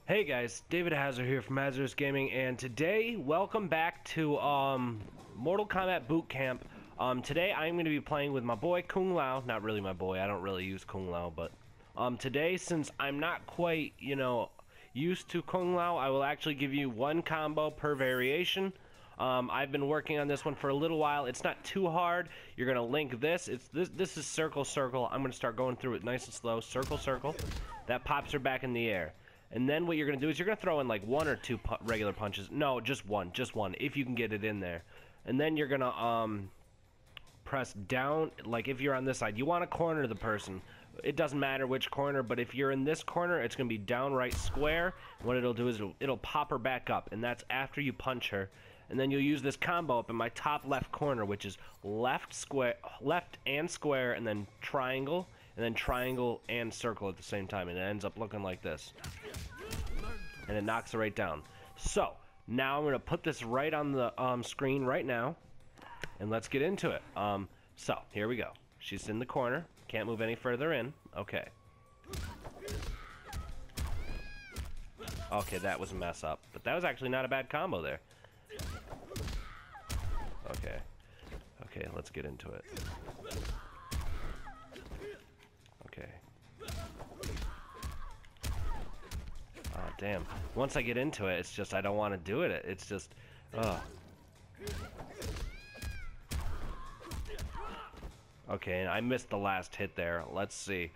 Hey guys, David Hazard here from Hazardous Gaming, and today, welcome back to Mortal Kombat Boot Camp. Today I'm going to be playing with my boy Kung Lao. Not really my boy, I don't really use Kung Lao, but today, since I'm not quite, used to Kung Lao, I will actually give you one combo per variation. I've been working on this one for a little while. It's not too hard. You're going to link this. This is circle, circle. I'm going to start going through it nice and slow. Circle, circle. That pops her back in the air. And then what you're going to do is you're going to throw in like one or two regular punches. No, just one, if you can get it in there. And then you're going to press down, like if you're on this side. You want to corner the person. It doesn't matter which corner, but if you're in this corner, it's going to be downright square. What it'll do is it'll pop her back up, and that's after you punch her. And then you'll use this combo up in my top left corner, which is left and square, and then triangle and circle at the same time, and it ends up looking like this. And it knocks it right down. So, now I'm going to put this right on the screen right now, and let's get into it. So, here we go. She's in the corner. Can't move any further in. Okay. Okay, that was a mess up. But that was actually not a bad combo there. Okay. Okay, let's get into it. Okay. Oh, damn. Once I get into it, it's just I don't want to do it. It's just, ugh. Okay, and I missed the last hit there. Let's see.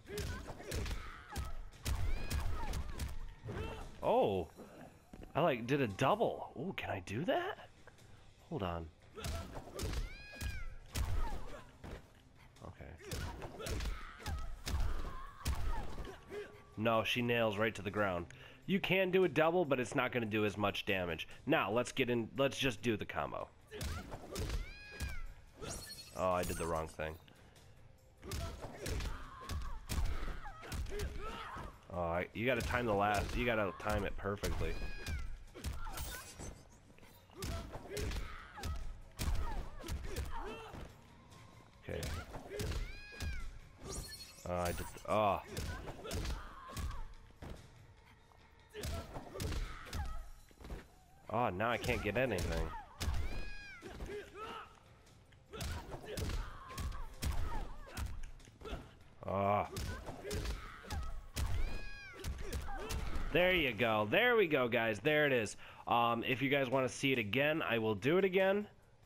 Oh, I did a double. Oh, can I do that? Hold on. Okay. No, she nails right to the ground. You can do a double, but it's not going to do as much damage. Now, let's just do the combo. Oh, I did the wrong thing. Oh, you gotta time you gotta time it perfectly. Okay. Oh, I did, oh. Oh, now I can't get anything. Oh. There you go. There we go, guys. There it is. If you guys want to see it again, I will do it again.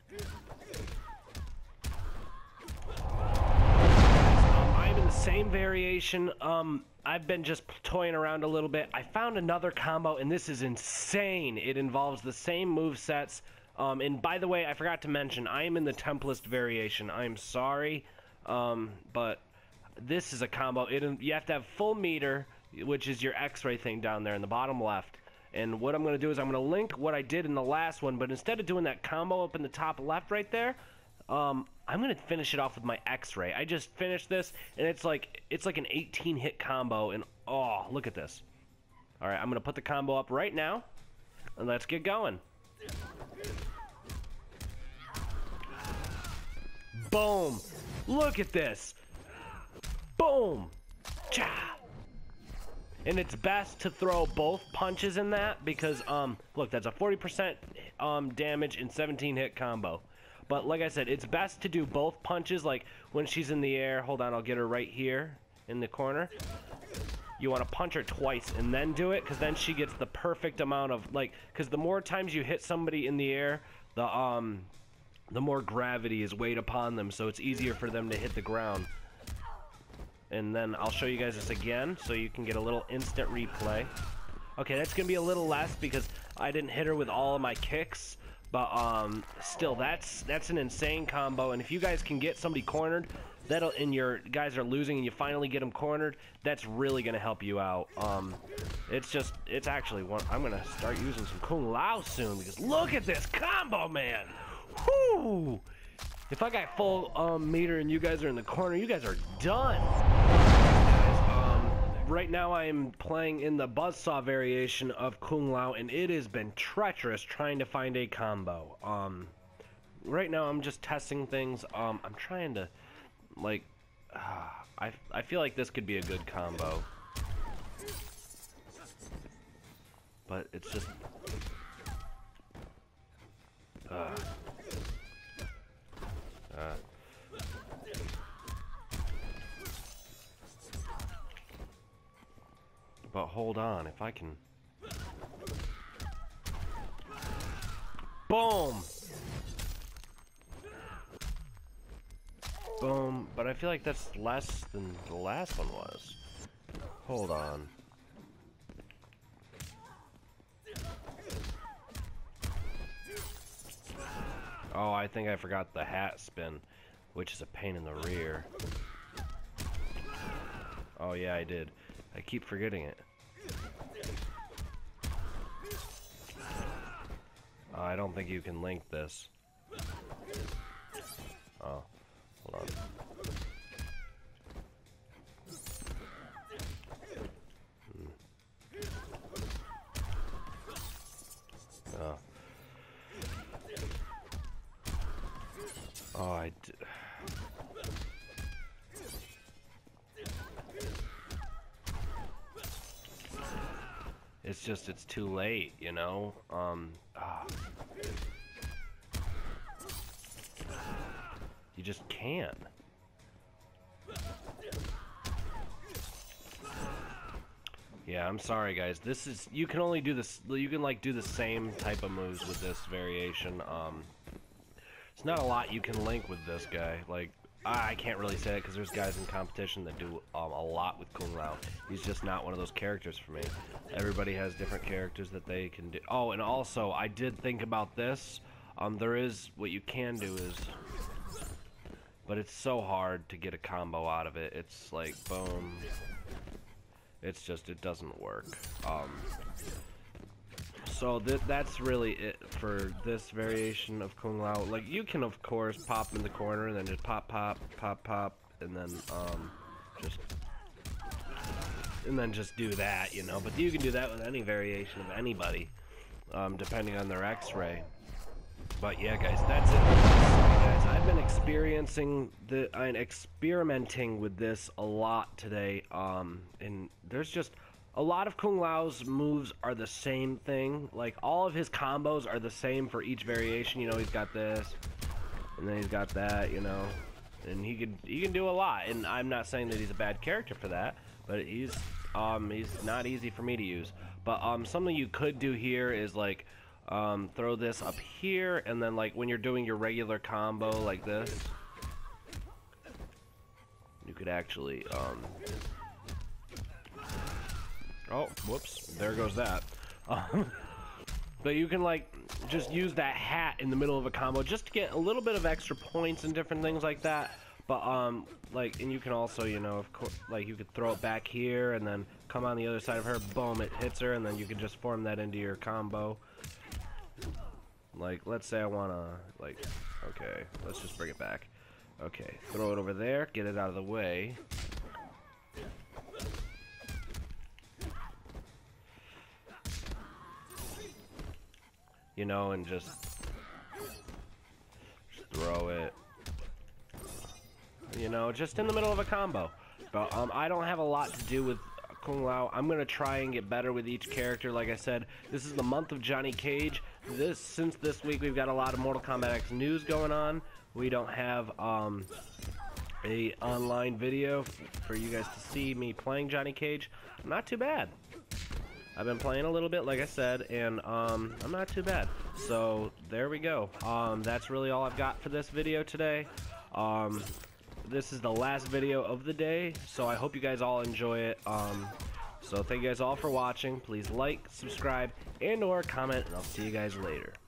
I'm in the same variation. I've been just toying around a little bit. I found another combo, and this is insane. It involves the same movesets. And by the way, I forgot to mention, I am in the Templist variation. I'm sorry, but this is a combo. You have to have full meter, which is your X-ray thing down there in the bottom left. And what I'm going to do is I'm going to link what I did in the last one, but instead of doing that combo up in the top left right there, I'm going to finish it off with my X-ray. I just finished this, and it's like an 18-hit combo, and oh, look at this. All right, I'm going to put the combo up right now, and let's get going. Boom! Look at this! Boom! Cha! And it's best to throw both punches in that because, look, that's a 40% damage and 17-hit combo. But like I said, it's best to do both punches, like when she's in the air. Hold on, I'll get her right here in the corner. You want to punch her twice and then do it, because then she gets the perfect amount of, because the more times you hit somebody in the air, the more gravity is weighed upon them, so it's easier for them to hit the ground. And then I'll show you guys this again so you can get a little instant replay. Okay, that's going to be a little less because I didn't hit her with all of my kicks. But still, that's an insane combo. And if you guys can get somebody cornered, and your guys are losing and you finally get them cornered, that's really going to help you out. It's actually one. I'm going to start using some Kung Lao soon because look at this combo, man. Whoo! If I got full meter and you guys are in the corner, you guys are done. Guys, right now I am playing in the Buzzsaw variation of Kung Lao, and it has been treacherous trying to find a combo. Right now I'm just testing things. I'm trying to, I feel like this could be a good combo. but it's just... But hold on, if I can... Boom! Boom, but I feel like that's less than the last one was. Hold on. Oh, I think I forgot the hat spin, which is a pain in the rear. Oh yeah, I did. I keep forgetting it. I don't think you can link this. Oh, hold on. Oh. Oh, it's just, it's too late, you know? You just can't. Yeah, I'm sorry guys. This is, you can only do this, you can like do the same type of moves with this variation. It's not a lot you can link with this guy. Like, I can't really say it because there's guys in competition that do a lot with Kung Lao. He's just not one of those characters for me. Everybody has different characters that they can do. Oh, and also, I did think about this. There is, what you can do is, but it's so hard to get a combo out of it. It's like, boom. It's just, it doesn't work. So that's really it for this variation of Kung Lao. Like, you can of course pop in the corner and then just pop, pop, pop, pop, and then just do that, you know. But you can do that with any variation of anybody, depending on their X-ray. But yeah, guys, that's it. Guys, I've been experimenting with this a lot today. And there's just a lot of Kung Lao's moves are the same thing. Like, all of his combos are the same for each variation. You know, he's got this, and then he's got that, you know. And he can do a lot. And I'm not saying that he's a bad character for that, but he's not easy for me to use. But something you could do here is like throw this up here, and then like when you're doing your regular combo like this, you could actually oh, whoops, there goes that. But you can like just use that hat in the middle of a combo just to get a little bit of extra points and different things like that. But like, and you can also, you know, of course, like you could throw it back here and then come on the other side of her, boom, it hits her, and then you can just form that into your combo. Like, let's say I wanna, like, okay, let's just bring it back. Okay, throw it over there, get it out of the way. You know, and just throw it, you know, just in the middle of a combo. But I don't have a lot to do with Kung Lao. I'm gonna try and get better with each character. Like I said, this is the month of Johnny Cage. Since this week we've got a lot of Mortal Kombat X news going on. We don't have a online video for you guys to see me playing Johnny Cage. Not too bad. I've been playing a little bit, like I said, and I'm not too bad. So there we go. That's really all I've got for this video today. This is the last video of the day, so I hope you guys all enjoy it. So thank you guys all for watching. Please like, subscribe, and/or comment, and I'll see you guys later.